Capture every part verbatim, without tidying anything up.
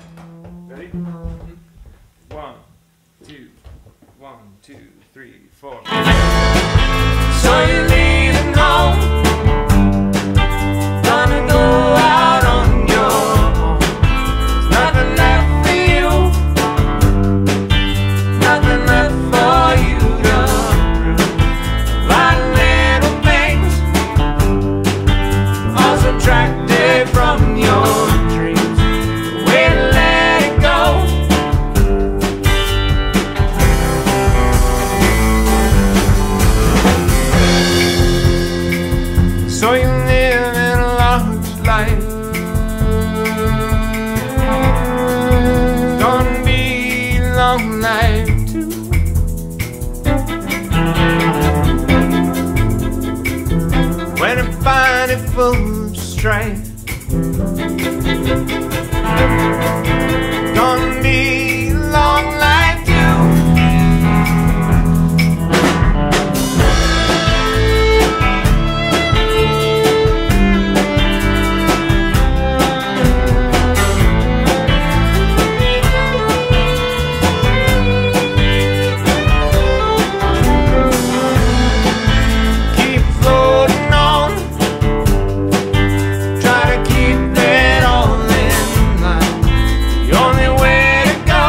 Ready? One, two, one, two, three, four. So you're leaving home, gonna go out on your own. There's nothing left for you, nothing left for you to prove. A lot of little things are subtracted from your dreams. The way to let it go. So you live in a large life, gonna be a long life too. When I find it full of strife, gonna be a long life too. Keep floating on, try to keep it all in line. The only way to go,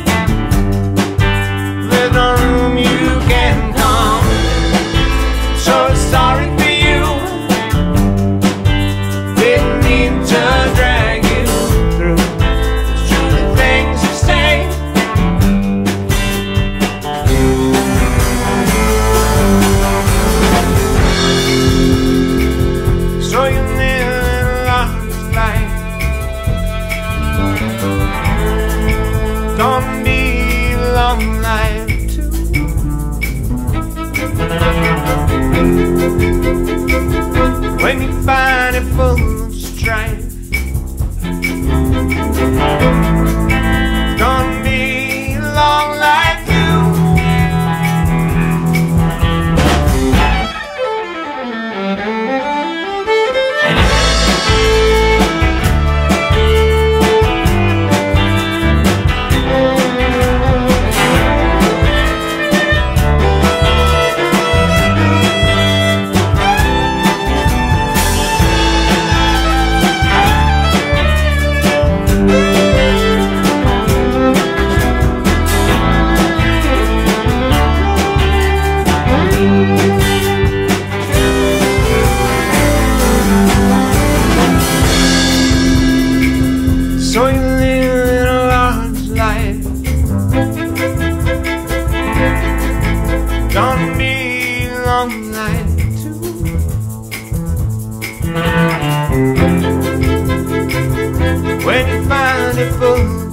there's no room you can come in. So sorry for you, didn't mean to drag you through. It's true the things you say. So you live a large life, gonna be a long life too. When you find it full of strife, it's gonna be a long life too. So you live in a large life, gonna be a long life too. When you find it full